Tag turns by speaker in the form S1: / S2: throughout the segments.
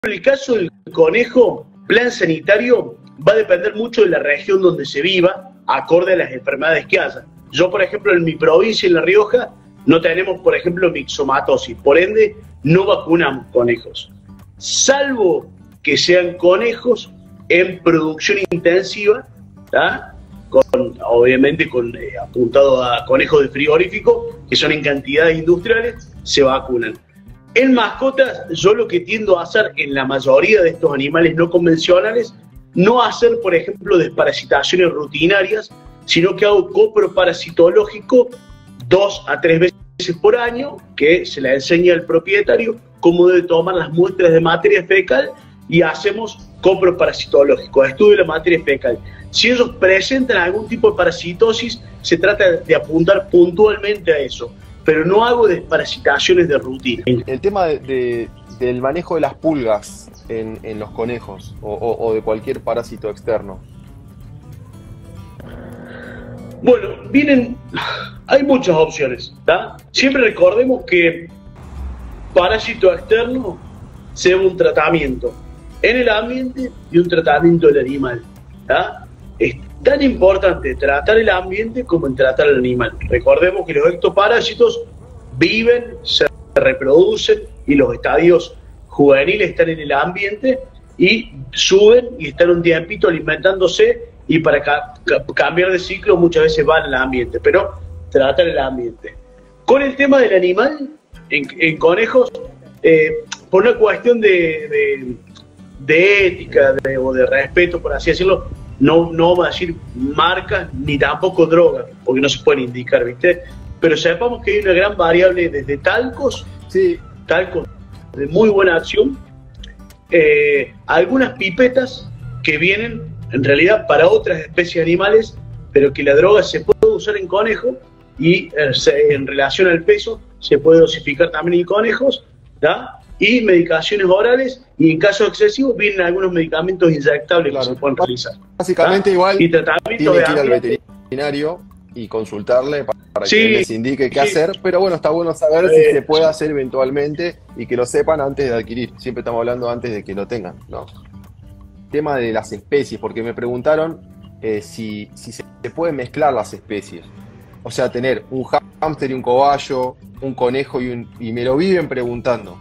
S1: en el caso del conejo, plan sanitario va a depender mucho de la región donde se viva, acorde a las enfermedades que haya. Yo, por ejemplo, en mi provincia, en La Rioja, no tenemos, por ejemplo, mixomatosis, por ende, no vacunamos conejos. Salvo que sean conejos en producción intensiva, ¿tá? Obviamente apuntado a conejos de frigorífico, que son en cantidades industriales, se vacunan. En mascotas, yo lo que tiendo a hacer en la mayoría de estos animales no convencionales, no hacer, por ejemplo, desparasitaciones rutinarias, sino que hago coproparasitológico 2 a 3 veces por año, que se le enseña al propietario cómo debe tomar las muestras de materia fecal y hacemos coproparasitológico, estudio de la materia fecal. Si ellos presentan algún tipo de parasitosis, se trata de apuntar puntualmente a eso, pero no hago desparasitaciones de rutina.
S2: El tema del manejo de las pulgas en los conejos o de cualquier parásito externo.
S1: Bueno, hay muchas opciones, ¿tá? Siempre recordemos que parásito externo se debe un tratamiento en el ambiente y un tratamiento del animal, ¿tá? Es tan importante tratar el ambiente como en tratar al animal. Recordemos que los ectoparásitos viven, se reproducen y los estadios juveniles están en el ambiente y suben y están un tiempito alimentándose y para cambiar de ciclo muchas veces van al ambiente, pero tratan el ambiente. Con el tema del animal, en conejos, por una cuestión de ética o de respeto, por así decirlo, no vamos a decir marcas ni tampoco drogas, porque no se pueden indicar, ¿viste? Pero sepamos que hay una gran variable desde talcos,
S2: sí,
S1: talcos de muy buena acción, algunas pipetas que vienen en realidad para otras especies animales, pero que la droga se puede usar en conejos y en relación al peso se puede dosificar también en conejos, ¿da? Y medicaciones orales, y en casos excesivos vienen algunos medicamentos inyectables, claro, que se pueden realizar.
S2: Básicamente, ¿tá? Igual
S1: y
S2: tiene que ir al veterinario y consultarle para que les indique qué hacer, pero bueno, está bueno saber si se puede hacer eventualmente y que lo sepan antes de adquirir. Siempre estamos hablando antes de que lo tengan, ¿no? Tema de las especies, porque me preguntaron si se pueden mezclar las especies. O sea, tener un hámster y un cobayo, un conejo y me lo viven preguntando.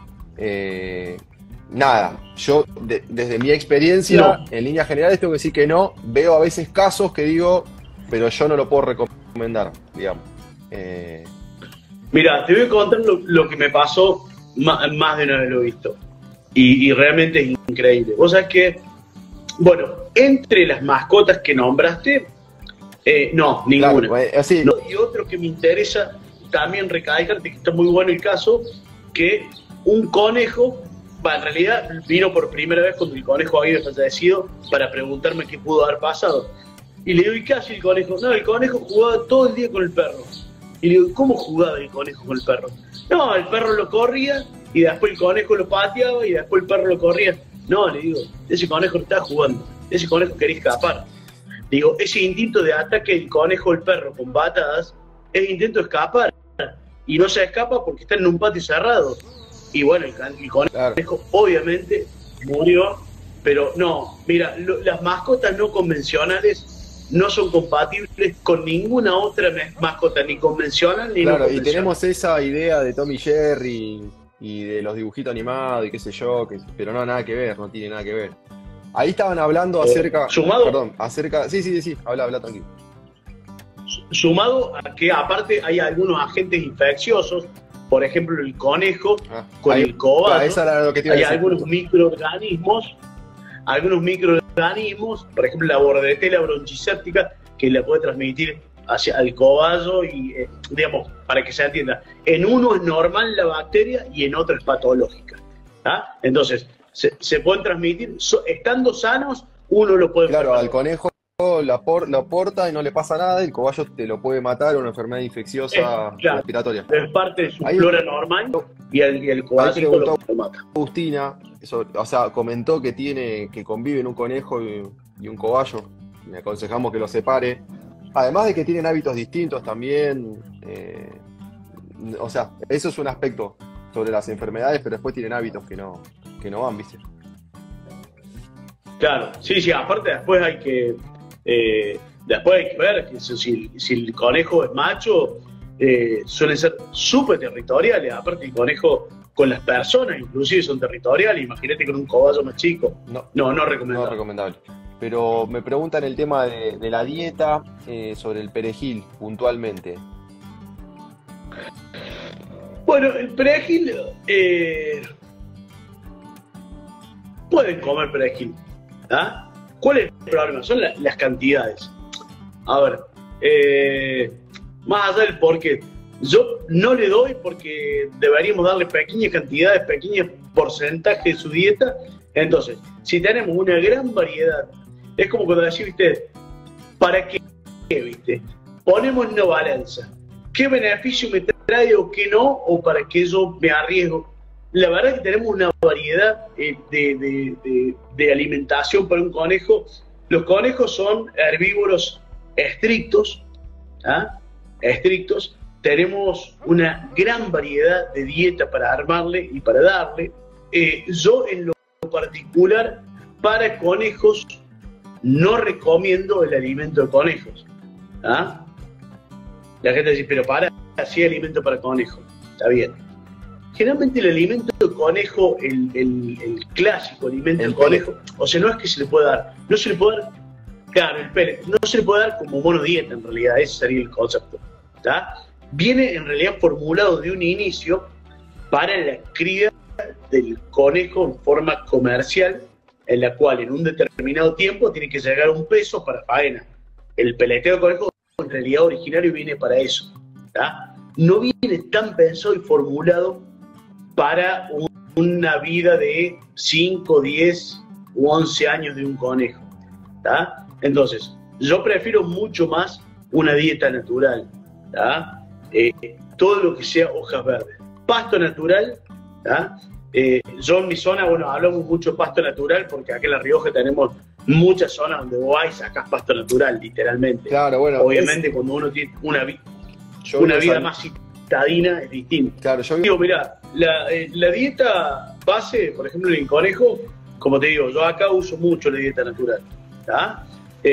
S2: Nada, yo desde mi experiencia, en líneas generales tengo que decir que no. Veo a veces casos que digo, pero yo no lo puedo recomendar, digamos.
S1: Mira, te voy a contar lo que me pasó, más de una vez lo he visto. Y realmente es increíble. Vos sabés que, bueno, entre las mascotas que nombraste, no, ninguna.
S2: Claro, así.
S1: No, y otro que me interesa también recalcarte, que está muy bueno el caso, que un conejo, en realidad vino por primera vez cuando el conejo había fallecido para preguntarme qué pudo haber pasado. Y le digo, ¿y qué hace el conejo? No, el conejo jugaba todo el día con el perro. Y le digo, ¿cómo jugaba el conejo con el perro? No, el perro lo corría y después el conejo lo pateaba y después el perro lo corría. No, le digo, ese conejo no está jugando, ese conejo quería escapar. Digo, ese instinto de ataque del conejo al perro con patadas es intento de escapar. Y no se escapa porque está en un patio cerrado. Y bueno, el conejo, claro, obviamente murió, pero no, mira, las mascotas no convencionales no son compatibles con ninguna otra mascota, ni convencional ni no convencional.
S2: Y tenemos esa idea de Tom y Jerry y de los dibujitos animados y qué sé yo, pero no, nada que ver, no tiene nada que ver. Ahí estaban hablando acerca...
S1: ¿Sumado?
S2: Perdón, acerca... Sí, habla tranquilo.
S1: Sumado a que aparte hay algunos agentes infecciosos, por ejemplo el conejo con el cobayo, hay algunos microorganismos, por ejemplo la bordetela bronchiséptica, que la puede transmitir al cobayo y, digamos, para que se entienda, en uno es normal la bacteria y en otro es patológica, ¿tá? Entonces, se pueden transmitir, estando sanos, uno lo puede...
S2: Claro, al conejo lo aporta y no le pasa nada, el cobayo te lo puede matar, una enfermedad infecciosa respiratoria.
S1: Es parte de su flora normal y el cobayo lo mata.
S2: Agustina, o sea, comentó que conviven un conejo y un cobayo, le aconsejamos que lo separe. Además de que tienen hábitos distintos también, o sea, eso es un aspecto sobre las enfermedades, pero después tienen hábitos que no van, ¿viste?
S1: Claro, sí, sí, aparte después hay que ver que si el conejo es macho, suelen ser súper territoriales. Aparte el conejo con las personas inclusive son territoriales. Imagínate con un cobayo más chico. No recomendable.
S2: No recomendable. Pero me preguntan el tema de la dieta, sobre el perejil puntualmente.
S1: Bueno, el perejil, pueden comer perejil. ¿Ah? ¿Cuál es el problema? Son las cantidades. A ver, más allá del porqué, yo no le doy porque deberíamos darle pequeñas cantidades, pequeños porcentajes de su dieta. Entonces, si tenemos una gran variedad, es como cuando decís, ¿viste? ¿Para qué? ¿Viste? Ponemos en una balanza. ¿Qué beneficio me trae o qué no? ¿O para qué yo me arriesgo? La verdad es que tenemos una variedad de alimentación para un conejo. Los conejos son herbívoros estrictos, ¿ah? Estrictos. Tenemos una gran variedad de dieta para armarle y para darle. Yo en lo particular, para conejos, no recomiendo el alimento de conejos. ¿Ah? La gente dice, pero sí alimento para conejos. Está bien. Generalmente el alimento de conejo, el clásico alimento de conejo, o sea, no es que se le pueda dar, no se le puede dar, claro, el pellet, no se le puede dar como monodieta en realidad, ese sería el concepto. ¿Tá? Viene en realidad formulado de un inicio para la cría del conejo en forma comercial, en la cual en un determinado tiempo tiene que llegar un peso para faena. El peleteo de conejo en realidad originario viene para eso. ¿Tá? No viene tan pensado y formulado para una vida de 5, 10 u 11 años de un conejo. ¿Tá? Entonces, yo prefiero mucho más una dieta natural. ¿Tá? Todo lo que sea hojas verdes. Pasto natural. ¿Tá? Yo en mi zona, bueno, hablamos mucho de pasto natural porque acá en La Rioja tenemos muchas zonas donde vos sacás pasto natural, literalmente.
S2: Claro, bueno.
S1: Obviamente cuando uno tiene una vida más citadina es distinto.
S2: Claro, yo
S1: digo, mirá, la dieta base, por ejemplo, en el conejo, como te digo, yo acá uso mucho la dieta natural. ¿Tá?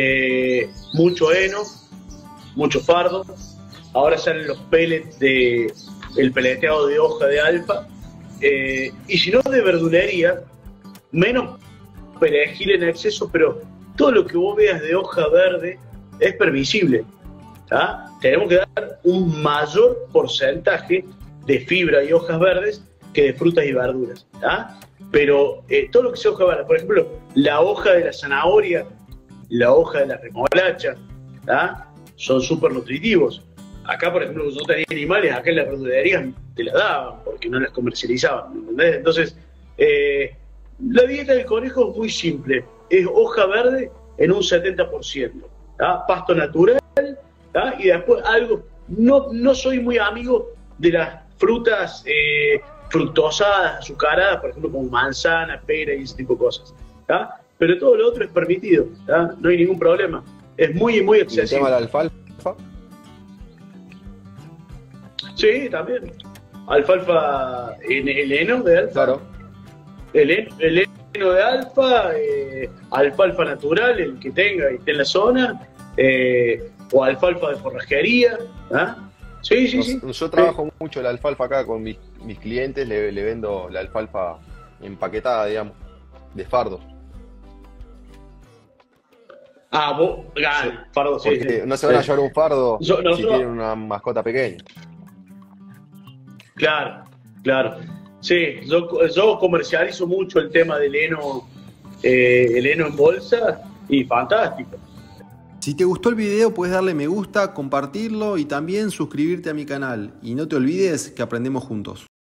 S1: Mucho heno, mucho fardo. Ahora salen los pellets el peleteado de hoja de alfa. Y si no de verdulería, menos perejil en exceso, pero todo lo que vos veas de hoja verde es permisible. ¿Tá? Tenemos que dar un mayor porcentaje de fibra y hojas verdes que de frutas y verduras. ¿Tá? Pero todo lo que sea hoja verde, por ejemplo, la hoja de la zanahoria, la hoja de la remolacha, ¿tá? Son súper nutritivos. Acá, por ejemplo, yo tenía animales, acá en las verdulerías te las daban porque no las comercializaban, ¿entendés? Entonces, la dieta del conejo es muy simple, es hoja verde en un 70%, ¿tá? Pasto natural, ¿tá? Y después algo, no soy muy amigo de las frutas fructosadas, azucaradas, por ejemplo, como manzana, pera y ese tipo de cosas, ¿tá? Pero todo lo otro es permitido, ¿tá? No hay ningún problema, es muy, muy accesible.
S2: ¿Y el tema de la alfalfa?
S1: Sí, también. Alfalfa, el heno de alfa.
S2: Claro.
S1: El heno de alfa, alfalfa natural, el que tenga y esté en la zona, o alfalfa de forrajería. ¿Ah? Sí.
S2: Yo trabajo mucho la alfalfa acá con mis clientes, le vendo la alfalfa empaquetada, digamos, de fardo.
S1: Vos, fardo, sí.
S2: No se van a llevar un fardo si tienen una mascota pequeña.
S1: Claro. Sí, yo comercializo mucho el tema del heno en bolsa y fantástico.
S3: Si te gustó el video puedes darle me gusta, compartirlo y también suscribirte a mi canal. Y no te olvides que aprendemos juntos.